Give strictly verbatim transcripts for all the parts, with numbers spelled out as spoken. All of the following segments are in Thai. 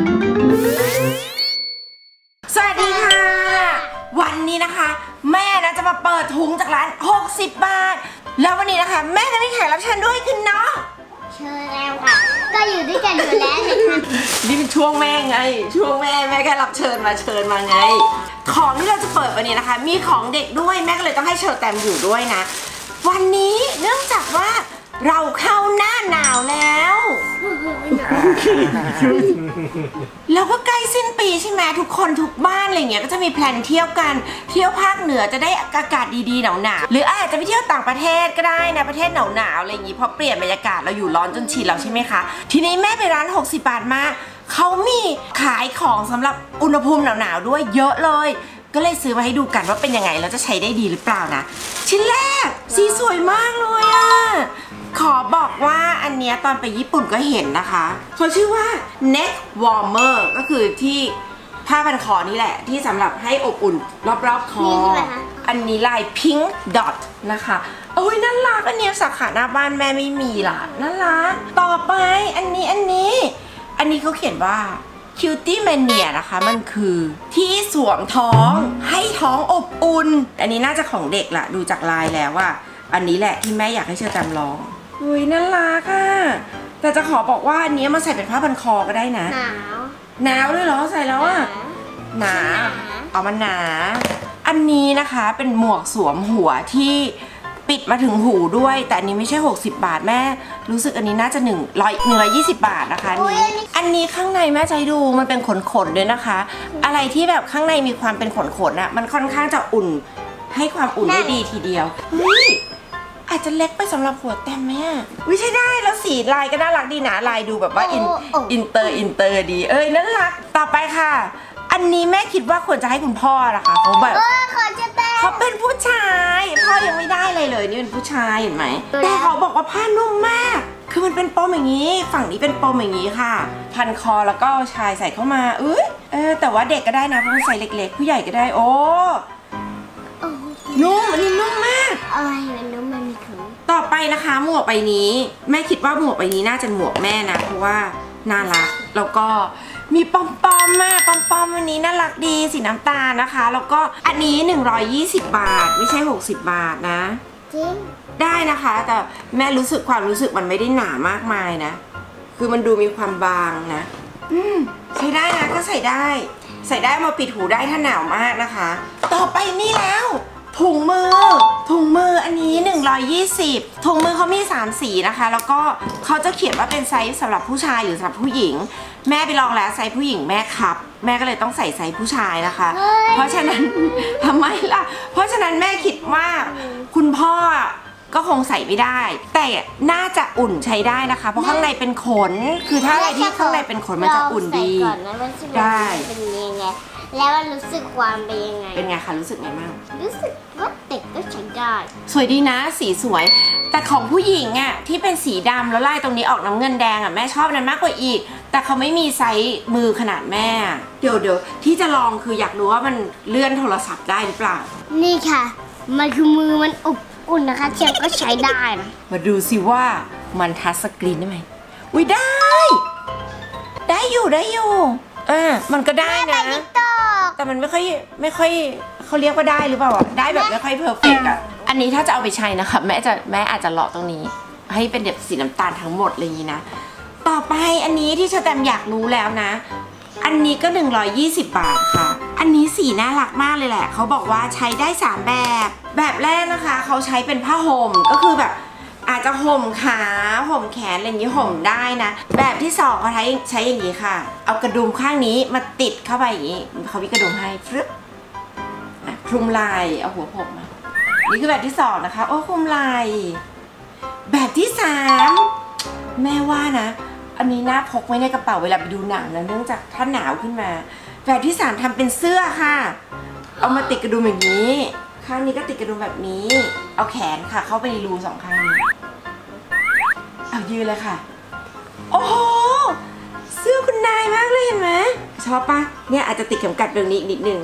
สวัสดีค่ะวันนี้นะคะแม่นะจะมาเปิดถุงจากร้านหกสิบบาทแล้ววันนี้นะคะแม่จะมีแขกรับเชิญด้วยคือน้องเชิญแล้วค่ะก็อยู่ด้วยกันอยู่แล้วเลยค่ะนี่เป็นช่วงแม่ไงช่วงแม่แม่แค่รับเชิญมาเชิญมาไงของที่เราจะเปิดวันนี้นะคะมีของเด็กด้วยแม่ก็เลยต้องให้เชิญแตมอยู่ด้วยนะวันนี้เนื่องจากว่าเราเข้าหน้าหนาวแล้วแล้วก็ใกล้สิ้นปีใช่ไหมทุกคนทุกบ้านอะไรเงี้ยก็จะมีแพลนเที่ยวกันเที่ยวภาคเหนือจะได้อากาศดีๆหนาวๆหรืออาจจะไปเที่ยวต่างประเทศก็ได้นะประเทศหนาวๆอะไรอย่างงี้พอเปลี่ยนบรรยากาศเราอยู่ร้อนจนชินแล้วใช่ไหมคะทีนี้แม่ไปร้านหกสิบบาทมาเขามีขายของสำหรับอุณหภูมิหนาวๆด้วยเยอะเลยก็เลยซื้อมาให้ดูกันว่าเป็นยังไงแล้วจะใช้ได้ดีหรือเปล่านะชิ้นแรกสีสวยมากเลยอะขอบอกว่าอันเนี้ยตอนไปญี่ปุ่นก็เห็นนะคะเขาชื่อว่า neck warmer ก็คือที่ผ้าพันคอนี่แหละที่สำหรับให้อบอุ่นรอบๆคออันนี้ลาย pink dot นะคะโอ้ยน่ารักอันเนี้ยสาขาหน้าบ้านแม่ไม่มีล่ะน่ารักต่อไปอันนี้อันนี้อันนี้เขาเขียนว่า cutie mania นะคะมันคือที่สวมท้องให้ท้องอบอุ่นอันนี้น่าจะของเด็กล่ะดูจากลายแล้วว่าอันนี้แหละที่แม่อยากให้เชื่อตามลองอุ้ยน่ารักอ่ะแต่จะขอบอกว่าอันนี้มาใส่เป็นผ้าพันคอก็ได้นะหนาวหนาวด้วยเหรอใส่แล้วอ่ะหนาเอามันหนาอันนี้นะคะเป็นหมวกสวมหัวที่ปิดมาถึงหูด้วยแต่อันนี้ไม่ใช่หกสิบบาทแม่รู้สึกอันนี้น่าจะหนึ่งร้อยหนึ่งร้อยยี่สิบบาทนะคะนี้อันนี้ข้างในแม่ใจดูมันเป็นขนขนด้วยนะคะอะไรที่แบบข้างในมีความเป็นขนขนอ่ะมันค่อนข้างจะอุ่นให้ความอุ่นได้ดีทีเดียวเฮ้ยอาจจะเล็กไปสำหรับหัวแต้มแม่วิใช่ได้แล้วสีลายก็น่ารักดีนะลายดูแบบว่าอินอินเตอร์อินเตอร์ดีเอ้ยน่ารักต่อไปค่ะอันนี้แม่คิดว่าควรจะให้คุณพ่อนะคะเขาแบบเขาเป็นผู้ชายพ่อยังไม่ได้เลยเลยนี่เป็นผู้ชายเห็นไหมแต่เขาบอกว่าผ้านุ่มมากคือมันเป็นปมอย่างนี้ฝั่งนี้เป็นปมอย่างนี้ค่ะพันคอแล้วก็ชายใส่เข้ามาเอ้ยเออแต่ว่าเด็กก็ได้นะเพราะมันใส่เล็กๆผู้ใหญ่ก็ได้โอ้นุ่มอันนี้นุ่มมากอะไรมันนุ่มมันมีขนต่อไปนะคะหมวกใบนี้แม่คิดว่าหมวกใบนี้น่าจะหมวกแม่นะเพราะว่าน่ารักแล้วก็มีปอมปอมมากปอมปอมอันนี้น่ารักดีสีน้ำตาลนะคะแล้วก็อันนี้หนึ่งร้อยยี่สิบบาทไม่ใช่หกสิบบาทนะจริงได้นะคะแต่แม่รู้สึกความรู้สึกมันไม่ได้หนามากมายนะคือมันดูมีความบางนะอืมใช้ได้นะก็ใส่ได้ใส่ได้มาปิดหูได้ถ้าหนาวมากนะคะต่อไปนี่แล้วถุงมือถุงมืออันนี้หนึ่งร้อยยี่สิบถุงมือเขามีสามสีนะคะแล้วก็เขาจะเขียนว่าเป็นไซส์สำหรับผู้ชายหรือสำหรับผู้หญิงแม่ไปลองแล้วไซส์ผู้หญิงแม่ครับแม่ก็เลยต้องใส่ไซส์ผู้ชายนะคะเพราะฉะนั้นทำไมล่ะเพราะฉะนั้นแม่คิดว่าคุณพ่อก็คงใส่ไม่ได้แต่น่าจะอุ่นใช้ได้นะคะเพราะข้างในเป็นขนคือถ้าอะไรที่ข้างในเป็นขนมันจะอุ่นดีได้เป็นยังไงแล้วรู้สึกความเป็นยังไงเป็นไงคะรู้สึกไงบ้างรู้สึกว่าเด็กก็ใช้ได้สวยดีนะสีสวยแต่ของผู้หญิงอ่ะที่เป็นสีดำแล้วลายตรงนี้ออกน้ำเงินแดงอ่ะแม่ชอบนั้นมากกว่าอีกแต่เขาไม่มีไซส์มือขนาดแม่เดี๋ยวเดี๋ยวที่จะลองคืออยากรู้ว่ามันเลื่อนโทรศัพท์ได้หรือเปล่านี่ค่ะมันคือมือมันอบอุ่นนะคะเทียบก็ใช้ได้นะมาดูสิว่ามันทัชสกรีนได้ไหมอุ้ยได้ได้อยู่ได้อยู่อ่ามันก็ได้นะแต่มันไม่ค่อยไม่ค่อยเขาเรียกว่าได้หรือเปล่าได้แบบไม่ค่อยเพอร์เฟกต์อ่ะอันนี้ถ้าจะเอาไปใช้นะคะแม่จะแม่อาจจะเลาะตรงนี้ให้เป็นแบบสีน้ำตาลทั้งหมดอะไรอย่างนี้นะต่อไปอันนี้ที่เชอแตมอยากรู้แล้วนะอันนี้ก็หนึ่งร้อยยี่สิบบาทค่ะอันนี้สีน่ารักมากเลยแหละเขาบอกว่าใช้ได้สามแบบแบบแรกนะคะเขาใช้เป็นผ้าห่มก็คือแบบอาจจะห่มขาห่มแขนอะไรอย่างนี้ห่มได้นะแบบที่สองเขาใช้ใช้อย่างนี้ค่ะเอากระดุมข้างนี้มาติดเข้าไปอย่างนี้เขามีกระดุมให้ฟึ๊บคลุมไหล่เอาหัวผมมานี่คือแบบที่สองนะคะโอ้คลุมไหล่แบบที่สามแม่ว่านะอันนี้น่าพกไว้ในกระเป๋าเวลาไปดูหนังนะเนื่องจากถ้าหนาวขึ้นมาแบบที่สามทำเป็นเสื้อค่ะเอามาติดกระดุมอย่างนี้ข้างนี้ก็ติดกระดุมแบบนี้เอาแขนค่ะเข้าไปในรูสองข้างนี้เอายืนเลยค่ะโอ้โหเสื้อคุณนายมากเลยเห็นไหมชอบปะเนี่ยอาจจะติดเข็มกัดตรงนี้นิดนึง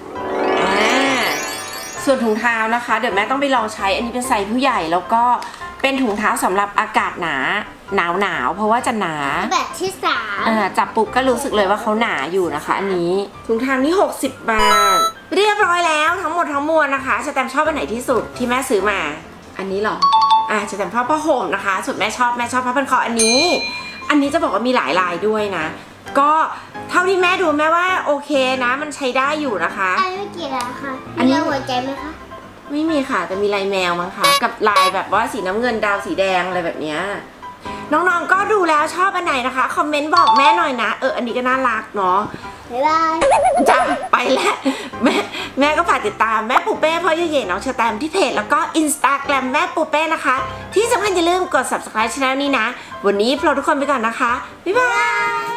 อ่าส่วนถุงเท้านะคะเดี๋ยวแม่ต้องไปลองใช้อันนี้เป็นไซส์ผู้ใหญ่แล้วก็เป็นถุงเท้าสำหรับอากาศหนาหนาวหนาวเพราะว่าจะหนาแบบที่สามอ่าจับปุ๊บก็รู้สึกเลยว่าเขาหนาอยู่นะคะอันนี้ถุงเท้านี่หกสิบบาทเรียบร้อยแล้วทั้งหมดทั้งมวลนะคะสแตมป์ชอบอันไหนที่สุดที่แม่ซื้อมาอันนี้หรออ่าสแตมป์ชอบผ้าห่มนะคะส่วนแม่ชอบแม่ชอบผ้าพันคออันนี้อันนี้จะบอกว่ามีหลายลายด้วยนะก็เท่าที่แม่ดูแม่ว่าโอเคนะมันใช้ได้อยู่นะคะอันนี้กี่แล้วคะอันนี้มีหัวใจไหมคะไม่มีค่ะแต่มีลายแมวมั้งคะกับลายแบบว่าสีน้ำเงินดาวสีแดงอะไรแบบเนี้ยน้องๆก็ดูแล้วชอบอันไหนนะคะคอมเมนต์บอกแม่หน่อยนะเอออันนี้ก็น่ารักเนาะบ๊ายบายจ้าไปแล้วแม่แม่ก็ฝากติดตามแม่ปูเป้พ่อเย่ๆน้องเชอแตมที่เพจแล้วก็อินสตาแกรมแม่ปูเป้นะคะที่สำคัญอย่าลืมกด ซับสไครบ์ ช่องนี้นะวันนี้พวกเราทุกคนไปก่อนนะคะบ๊ายบาย